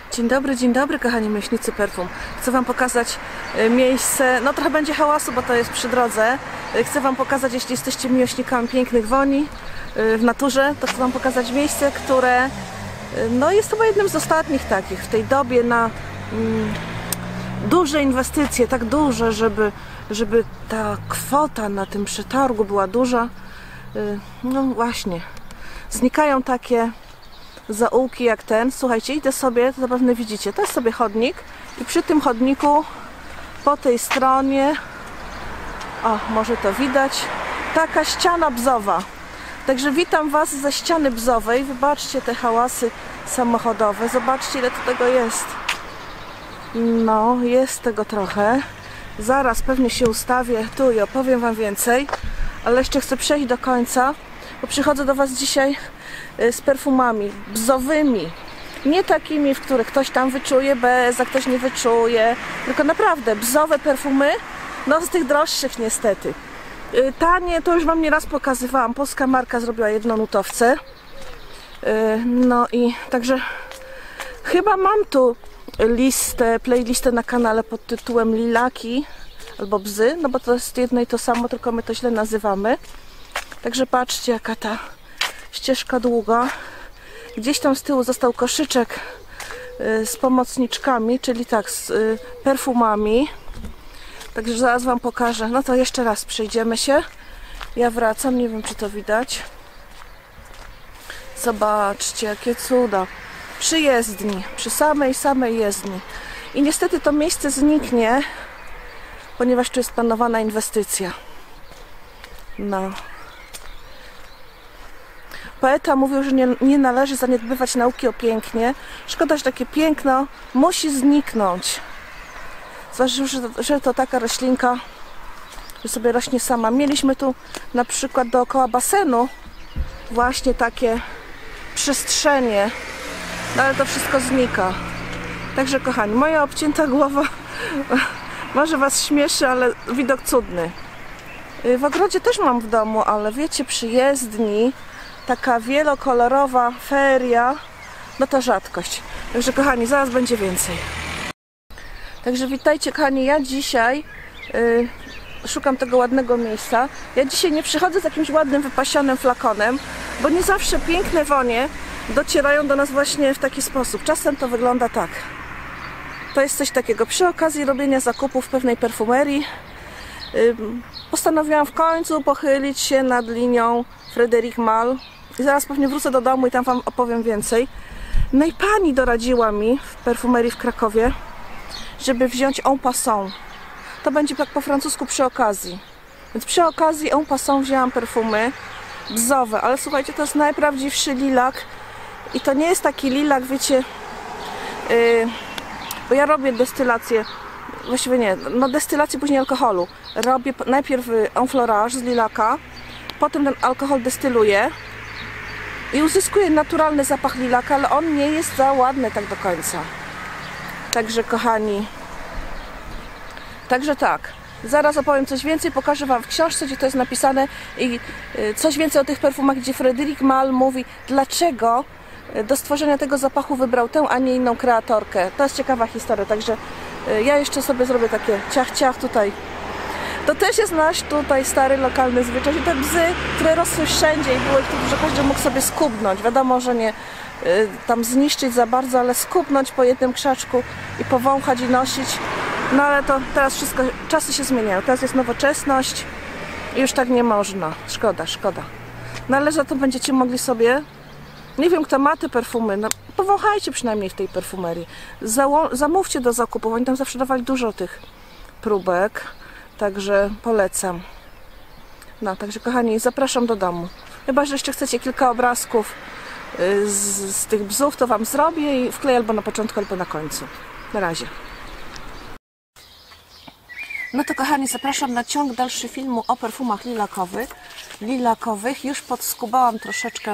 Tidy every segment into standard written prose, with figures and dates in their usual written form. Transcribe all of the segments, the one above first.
Dzień dobry kochani miłośnicy perfum. Chcę Wam pokazać miejsce, no trochę będzie hałasu, bo to jest przy drodze. Chcę Wam pokazać, jeśli jesteście miłośnikami pięknych woni w naturze, to chcę Wam pokazać miejsce, które no jest chyba jednym z ostatnich takich w tej dobie na duże inwestycje, tak duże, żeby ta kwota na tym przetargu była duża. No właśnie, znikają takie zaułki jak ten. Słuchajcie, idę sobie, to zapewne widzicie, to jest sobie chodnik i przy tym chodniku po tej stronie, o, może to widać, taka ściana bzowa. Także witam Was ze ściany bzowej. Wybaczcie te hałasy samochodowe, zobaczcie, ile tu tego jest. No, jest tego trochę. Zaraz pewnie się ustawię tu i opowiem Wam więcej, ale jeszcze chcę przejść do końca, bo przychodzę do Was dzisiaj z perfumami bzowymi. Nie takimi, w których ktoś tam wyczuje bez, a ktoś nie wyczuje, tylko naprawdę bzowe perfumy, no z tych droższych niestety. Tanie to już Wam nieraz pokazywałam, polska marka zrobiła jednonutowce. No i także chyba mam tu playlistę na kanale pod tytułem Lilaki albo Bzy, no bo to jest jedno i to samo, tylko my to źle nazywamy. Także patrzcie, jaka ta ścieżka długa. Gdzieś tam z tyłu został koszyczek z pomocniczkami, czyli tak, z perfumami. Także zaraz Wam pokażę. No to jeszcze raz przejdziemy się. Ja wracam, nie wiem, czy to widać. Zobaczcie, jakie cuda. Przy jezdni, przy samej jezdni. I niestety to miejsce zniknie, ponieważ tu jest planowana inwestycja. No. Poeta mówił, że nie należy zaniedbywać nauki o pięknie. Szkoda, że takie piękno musi zniknąć. Zważywszy, że to taka roślinka, że sobie rośnie sama. Mieliśmy tu na przykład dookoła basenu właśnie takie przestrzenie, no ale to wszystko znika. Także kochani, moja obcięta głowa może Was śmieszy, ale widok cudny. W ogrodzie też mam w domu, ale wiecie, przy jezdni taka wielokolorowa feria, no to rzadkość. Także kochani, zaraz będzie więcej. Także witajcie kochani, ja dzisiaj szukam tego ładnego miejsca. Ja dzisiaj nie przychodzę z jakimś ładnym, wypasionym flakonem, bo nie zawsze piękne wonie docierają do nas właśnie w taki sposób. Czasem to wygląda tak. To jest coś takiego. Przy okazji robienia zakupów w pewnej perfumerii postanowiłam w końcu pochylić się nad linią Frédéric Malle. I zaraz pewnie wrócę do domu i tam Wam opowiem więcej. No i pani doradziła mi w perfumerii w Krakowie, żeby wziąć en passant. To będzie tak po francusku przy okazji. Więc przy okazji en passant wzięłam perfumy bzowe, ale słuchajcie, to jest najprawdziwszy lilak. I to nie jest taki lilak, wiecie, bo ja robię destylację, właściwie nie, no destylację później alkoholu. Robię najpierw enfleurage z lilaka, potem ten alkohol destyluję i uzyskuję naturalny zapach lilaka, ale on nie jest za ładny tak do końca. Także kochani, także tak, zaraz opowiem coś więcej, pokażę Wam w książce, gdzie to jest napisane i coś więcej o tych perfumach, gdzie Frédéric Malle mówi, dlaczego do stworzenia tego zapachu wybrał tę, a nie inną kreatorkę. To jest ciekawa historia, także ja jeszcze sobie zrobię takie ciach tutaj. To też jest nasz tutaj stary, lokalny zwyczaj. I te bzy, które rosły wszędzie i było ich tu dużo, każdy mógł sobie skubnąć. Wiadomo, że nie tam zniszczyć za bardzo, ale skubnąć po jednym krzaczku i powąchać i nosić. No ale to teraz wszystko, czasy się zmieniają. Teraz jest nowoczesność i już tak nie można. Szkoda. No ale za to będziecie mogli sobie, nie wiem kto ma te perfumy, no powąchajcie przynajmniej w tej perfumerii. Zamówcie do zakupu, oni tam zawsze dawali dużo tych próbek. Także polecam. No, także kochani, zapraszam do domu. Chyba że jeszcze chcecie kilka obrazków z tych bzów, to Wam zrobię i wkleję albo na początku, albo na końcu. Na razie. No to kochani, zapraszam na ciąg dalszy filmu o perfumach lilakowych. Już podskubałam troszeczkę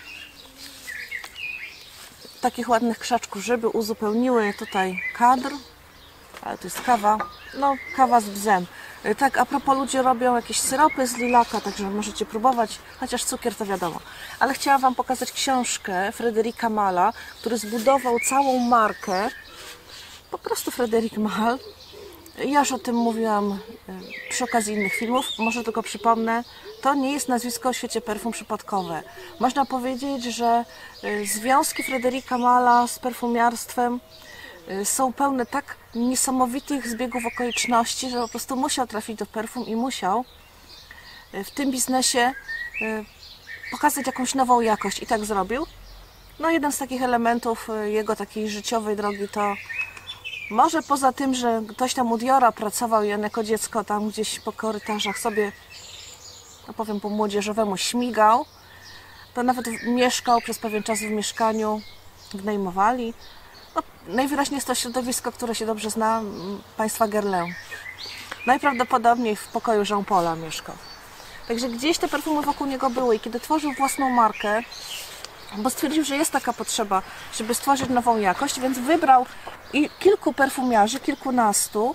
takich ładnych krzaczków, żeby uzupełniły tutaj kadr. Ale to jest kawa, no kawa z bzem. Tak, a propos, ludzie robią jakieś syropy z lilaka, także możecie próbować, chociaż cukier to wiadomo. Ale chciałam Wam pokazać książkę Frédérica Malla, który zbudował całą markę. Po prostu Frédéric Malle. Ja już o tym mówiłam przy okazji innych filmów, może tylko przypomnę. To nie jest nazwisko w świecie perfum przypadkowe. Można powiedzieć, że związki Frédérica Malla z perfumiarstwem są pełne tak niesamowitych zbiegów okoliczności, że po prostu musiał trafić do perfum i musiał w tym biznesie pokazać jakąś nową jakość i tak zrobił. No, jeden z takich elementów jego takiej życiowej drogi to może poza tym, że ktoś tam u Diora pracował i on jako dziecko tam gdzieś po korytarzach sobie, no powiem po młodzieżowemu, śmigał, to nawet mieszkał przez pewien czas w mieszkaniu, wynajmowali. No, najwyraźniej jest to środowisko, które się dobrze zna, państwa Guerlain. Najprawdopodobniej w pokoju Jean Paula mieszkał. Także gdzieś te perfumy wokół niego były i kiedy tworzył własną markę, bo stwierdził, że jest taka potrzeba, żeby stworzyć nową jakość, więc wybrał kilku perfumiarzy, kilkunastu.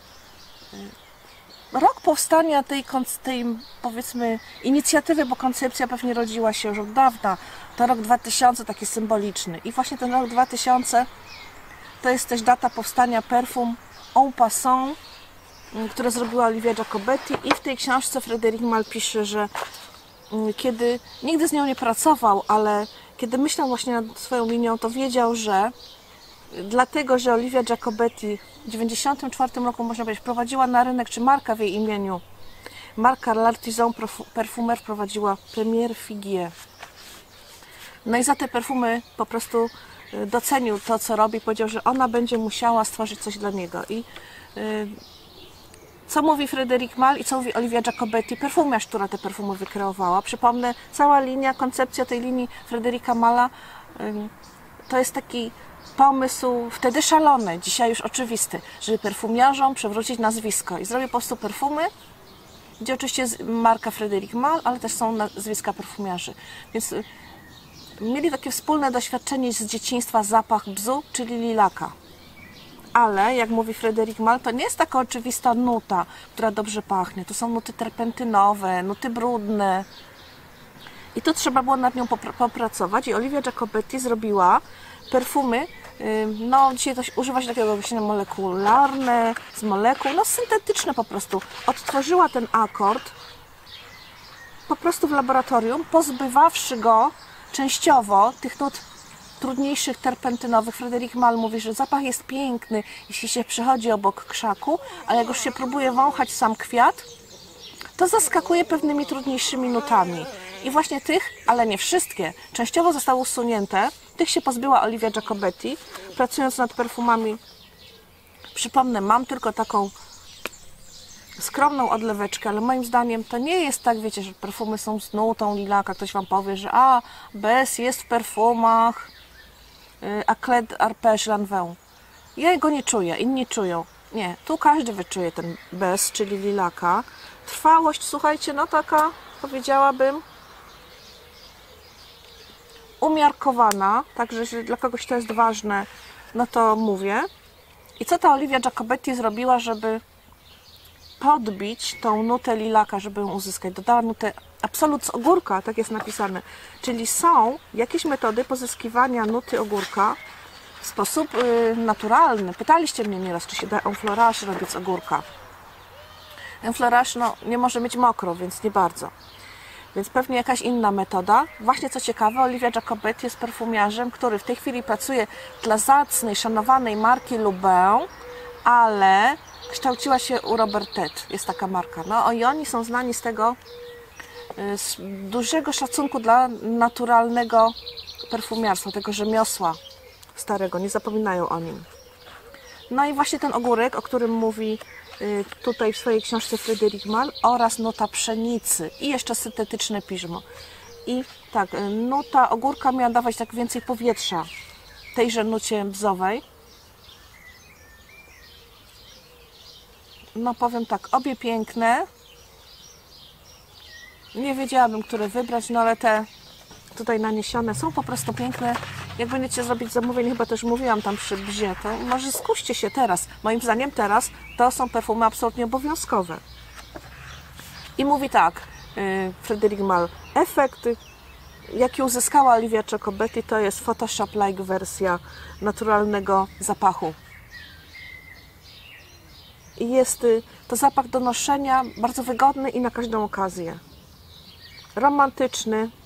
Rok powstania tej powiedzmy inicjatywy, bo koncepcja pewnie rodziła się już od dawna, to rok 2000, taki symboliczny. I właśnie ten rok 2000 to jest też data powstania perfum En Passant, które zrobiła Olivia Jacobetti, i w tej książce Frédéric Malle pisze, że kiedy nigdy z nią nie pracował, ale kiedy myślał właśnie nad swoją linią, to wiedział, że dlatego, że Olivia Jacobetti w 1994 roku, można powiedzieć, prowadziła na rynek, czy marka w jej imieniu, marka L'Artisan Parfumeur prowadziła Premier Figuier. No i za te perfumy po prostu docenił to, co robi, powiedział, że ona będzie musiała stworzyć coś dla niego. I co mówi Frédéric Malle i co mówi Olivia Jacobetti, perfumiarz, która te perfumy wykreowała. Przypomnę, cała linia, koncepcja tej linii Frédérica Malla to jest taki pomysł wtedy szalony, dzisiaj już oczywisty, żeby perfumiarzom przywrócić nazwisko i zrobię po prostu perfumy, gdzie oczywiście jest marka Frédéric Malle, ale też są nazwiska perfumiarzy. Więc mieli takie wspólne doświadczenie z dzieciństwa, zapach bzu, czyli lilaka. Ale, jak mówi Frédéric Malle, to nie jest taka oczywista nuta, która dobrze pachnie. To są nuty terpentynowe, nuty brudne. I tu trzeba było nad nią popracować. I Olivia Jacobetti zrobiła perfumy, no dzisiaj to używa się takiego właśnie molekularne, z molekuł, no syntetyczne po prostu. Odtworzyła ten akord po prostu w laboratorium, pozbywawszy go częściowo tych nut trudniejszych terpentynowych. Frédéric Malle mówi, że zapach jest piękny, jeśli się przechodzi obok krzaku, ale jak już się próbuje wąchać sam kwiat, to zaskakuje pewnymi trudniejszymi nutami. I właśnie tych, ale nie wszystkie, częściowo zostały usunięte. Tych się pozbyła Olivia Jacobetti, pracując nad perfumami. Przypomnę, mam tylko taką skromną odleweczkę, ale moim zdaniem to nie jest tak, wiecie, że perfumy są z nutą lilaka. Ktoś Wam powie, że bez jest w perfumach Acled Arpège Lanvin. Ja go nie czuję, inni czują. Nie, tu każdy wyczuje ten bez, czyli lilaka. Trwałość, słuchajcie, no taka, powiedziałabym, umiarkowana, także jeśli dla kogoś to jest ważne, no to mówię. I co ta Olivia Jacobetti zrobiła, żeby podbić tą nutę lilaka, żeby ją uzyskać? Dodała nutę absolut z ogórka, tak jest napisane. Czyli są jakieś metody pozyskiwania nuty ogórka w sposób naturalny. Pytaliście mnie nieraz, czy się da enfleurage robić z ogórka. Enfleurage, no, nie może mieć mokro, więc nie bardzo. Więc pewnie jakaś inna metoda. Właśnie co ciekawe, Olivia Jacobetti jest perfumiarzem, który w tej chwili pracuje dla zacnej, szanowanej marki Lubin, ale kształciła się u Robertet. Jest taka marka. No i oni są znani z tego, z dużego szacunku dla naturalnego perfumiarstwa, tego rzemiosła starego. Nie zapominają o nim. No i właśnie ten ogórek, o którym mówi tutaj w swojej książce Frédéric Malle, oraz nuta pszenicy i jeszcze syntetyczne piżmo. I tak, nuta ogórka miała dawać tak więcej powietrza tejże nucie bzowej. No powiem tak, obie piękne. Nie wiedziałabym, które wybrać, no ale te tutaj naniesione są po prostu piękne. Jak będziecie zrobić zamówienie, chyba też mówiłam tam przy bzie, to może skuście się teraz. Moim zdaniem teraz to są perfumy absolutnie obowiązkowe. I mówi tak, Frédéric Malle, efekt, jaki uzyskała Olivia Jacobetti, to jest Photoshop-like wersja naturalnego zapachu. I jest to zapach do noszenia, bardzo wygodny i na każdą okazję. Romantyczny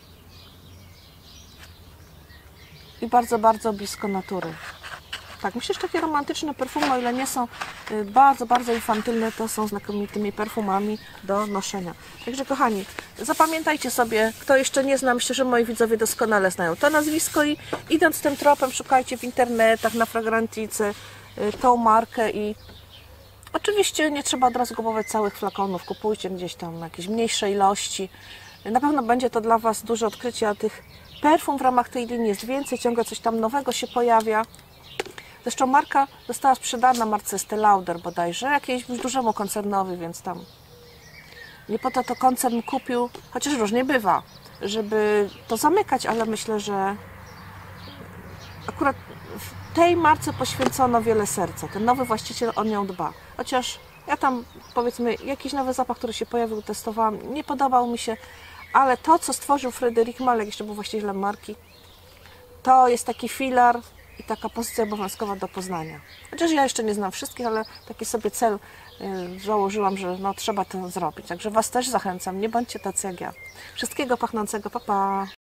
i bardzo, bardzo blisko natury. Tak, myślę, że takie romantyczne perfumy, o ile nie są bardzo, bardzo infantylne, to są znakomitymi perfumami do noszenia. Także kochani, zapamiętajcie sobie, kto jeszcze nie zna, myślę, że moi widzowie doskonale znają to nazwisko i idąc tym tropem, szukajcie w internetach, na Fragrantice tą markę i oczywiście nie trzeba od razu kupować całych flakonów, kupujcie gdzieś tam jakieś mniejsze ilości. Na pewno będzie to dla Was duże odkrycie, a tych perfum w ramach tej linii jest więcej, ciągle coś tam nowego się pojawia. Zresztą marka została sprzedana marce Estée Lauder bodajże, jakiemuś dużemu koncernowi, więc tam nie po to koncern kupił, chociaż różnie bywa, żeby to zamykać, ale myślę, że akurat w tej marce poświęcono wiele serca. Ten nowy właściciel o nią dba. Chociaż ja tam, powiedzmy, jakiś nowy zapach, który się pojawił, testowałam, nie podobał mi się, ale to, co stworzył Frédéric Malle, jak jeszcze był właścicielem marki, to jest taki filar i taka pozycja obowiązkowa do poznania. Chociaż ja jeszcze nie znam wszystkich, ale taki sobie cel założyłam, że no, trzeba to zrobić. Także Was też zachęcam, nie bądźcie tacy jak ja. Wszystkiego pachnącego, pa pa!